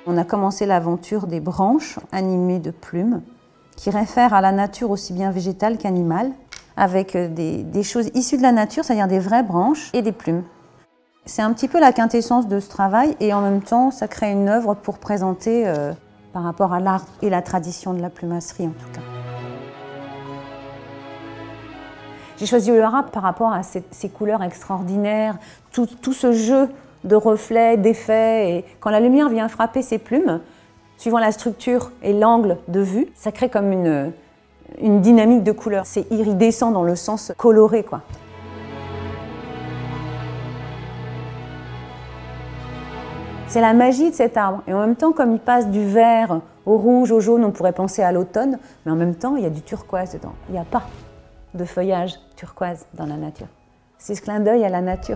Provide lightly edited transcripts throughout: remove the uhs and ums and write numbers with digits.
On a commencé l'aventure des branches animées de plumes qui réfèrent à la nature aussi bien végétale qu'animale, avec des choses issues de la nature, c'est-à-dire des vraies branches et des plumes. C'est un petit peu la quintessence de ce travail et en même temps, ça crée une œuvre pour présenter par rapport à l'art et la tradition de la plumasserie en tout cas. J'ai choisi le rap par rapport à ces couleurs extraordinaires, tout ce jeu de reflets, d'effets. Et quand la lumière vient frapper ces plumes, suivant la structure et l'angle de vue, ça crée comme une dynamique de couleurs. C'est iridescent dans le sens coloré, quoi. C'est la magie de cet arbre. Et en même temps, comme il passe du vert au rouge, au jaune, on pourrait penser à l'automne, mais en même temps, il y a du turquoise dedans. Il n'y a pas de feuillage turquoise dans la nature. C'est ce clin d'œil à la nature.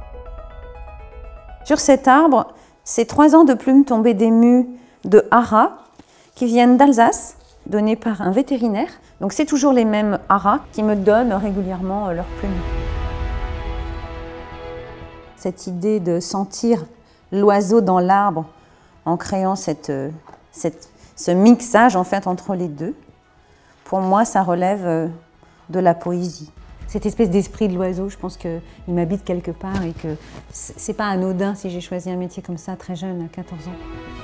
Sur cet arbre, c'est 3 ans de plumes tombées d'émus de haras qui viennent d'Alsace, données par un vétérinaire. Donc c'est toujours les mêmes haras qui me donnent régulièrement leurs plumes. Cette idée de sentir l'oiseau dans l'arbre en créant ce mixage en fait entre les deux, pour moi ça relève de la poésie. Cette espèce d'esprit de l'oiseau, je pense qu'il m'habite quelque part et que c'est pas anodin si j'ai choisi un métier comme ça très jeune, à 14 ans.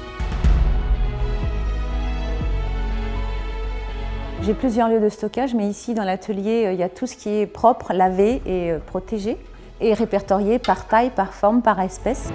J'ai plusieurs lieux de stockage, mais ici dans l'atelier, il y a tout ce qui est propre, lavé et protégé, et répertorié par taille, par forme, par espèce.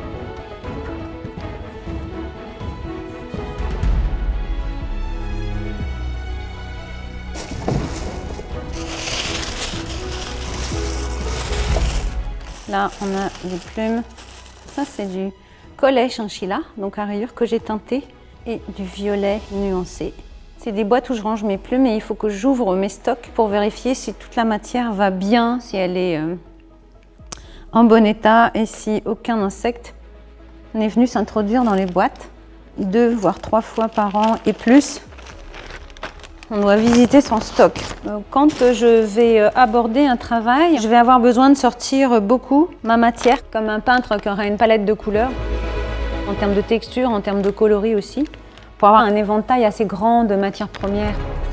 Là, on a des plumes. Ça, c'est du collet chinchilla, donc à rayures que j'ai teinté, et du violet nuancé. C'est des boîtes où je range mes plumes et il faut que j'ouvre mes stocks pour vérifier si toute la matière va bien, si elle est en bon état et si aucun insecte n'est venu s'introduire dans les boîtes. 2 voire 3 fois par an et plus, on doit visiter son stock. Quand je vais aborder un travail, je vais avoir besoin de sortir beaucoup ma matière, comme un peintre qui aura une palette de couleurs, en termes de texture, en termes de coloris aussi, pour avoir un éventail assez grand de matières premières.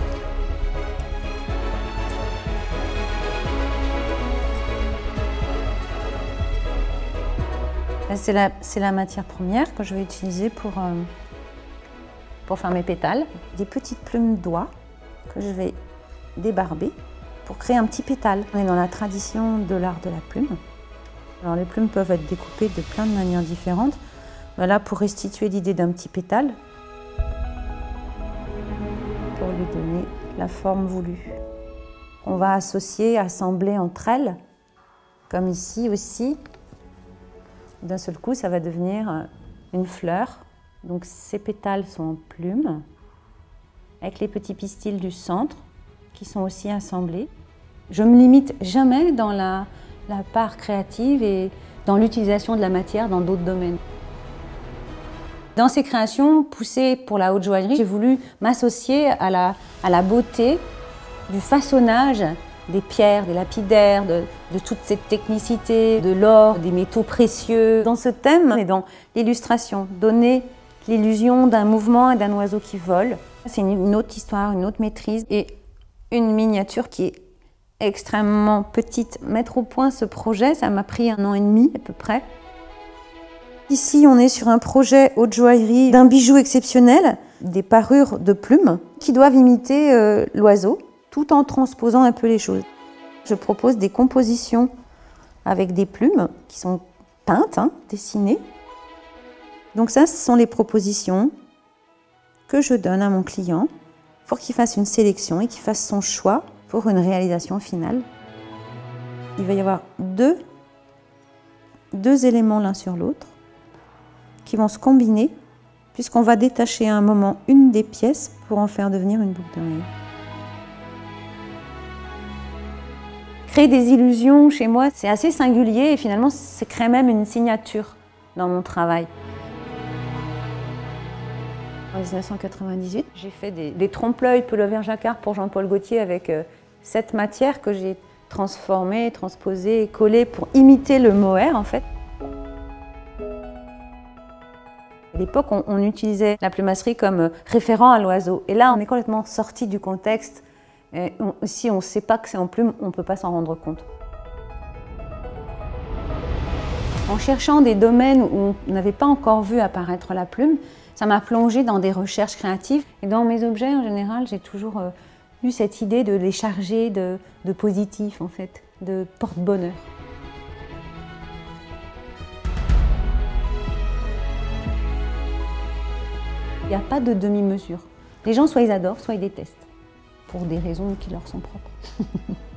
C'est la matière première que je vais utiliser pour faire mes pétales. Des petites plumes d'oie que je vais débarber pour créer un petit pétale. On est dans la tradition de l'art de la plume. Alors les plumes peuvent être découpées de plein de manières différentes. Voilà pour restituer l'idée d'un petit pétale, pour lui donner la forme voulue. On va associer, assembler entre elles, comme ici aussi. D'un seul coup, ça va devenir une fleur. Donc ces pétales sont en plumes, avec les petits pistils du centre, qui sont aussi assemblés. Je ne me limite jamais dans la part créative et dans l'utilisation de la matière dans d'autres domaines. Dans ces créations poussées pour la haute joaillerie, j'ai voulu m'associer à la beauté du façonnage des pierres, des lapidaires, de toute cette technicité, de l'or, des métaux précieux. Dans ce thème et dans l'illustration, donner l'illusion d'un mouvement et d'un oiseau qui vole. C'est une autre histoire, une autre maîtrise et une miniature qui est extrêmement petite. Mettre au point ce projet, ça m'a pris 1 an et demi à peu près. Ici, on est sur un projet haute joaillerie d'un bijou exceptionnel, des parures de plumes qui doivent imiter l'oiseau, tout en transposant un peu les choses. Je propose des compositions avec des plumes qui sont peintes, dessinées. Donc ça, ce sont les propositions que je donne à mon client pour qu'il fasse une sélection et qu'il fasse son choix pour une réalisation finale. Il va y avoir deux éléments l'un sur l'autre qui vont se combiner puisqu'on va détacher à un moment une des pièces pour en faire devenir une boucle d'oreille. Créer des illusions chez moi, c'est assez singulier et finalement, ça crée même une signature dans mon travail. En 1998, j'ai fait des trompe-l'œil pullover jacquard pour Jean-Paul Gaultier avec cette matière que j'ai transformée, transposée et collée pour imiter le mohair en fait. À l'époque, on utilisait la plumasserie comme référent à l'oiseau. Et là, on est complètement sorti du contexte. Et si on ne sait pas que c'est en plume, on ne peut pas s'en rendre compte. En cherchant des domaines où on n'avait pas encore vu apparaître la plume, ça m'a plongée dans des recherches créatives. Et dans mes objets, en général, j'ai toujours eu cette idée de les charger de positif, en fait, de porte-bonheur. Il n'y a pas de demi-mesure. Les gens, soit ils adorent, soit ils détestent, pour des raisons qui leur sont propres.